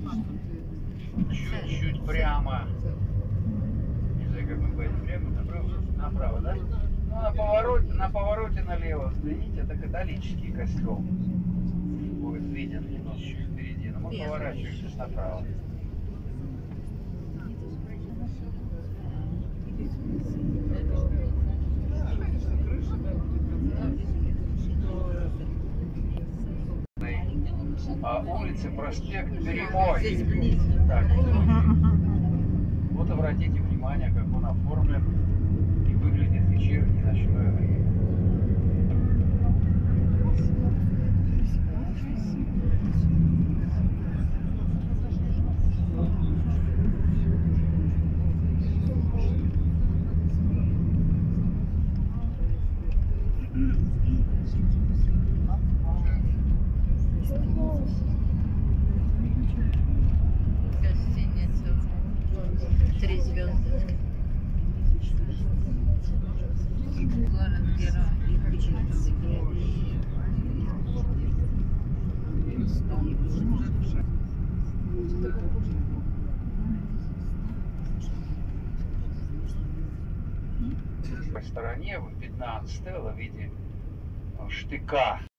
Чуть-чуть прямо. Не знаю, как мы поедем. Прямо, направо? Направо, да? Ну, на повороте налево взгляните, это католический костел. Будет виден немножечко впереди, но мы поворачиваемся направо. Улица, проспект Прямой. Здесь близко. Так, вот обратите внимание, как он оформлен и выглядит в вечернее ночное время. Гостиница 3 звезды. Город-герой. По стороне в 15 в виде штыка.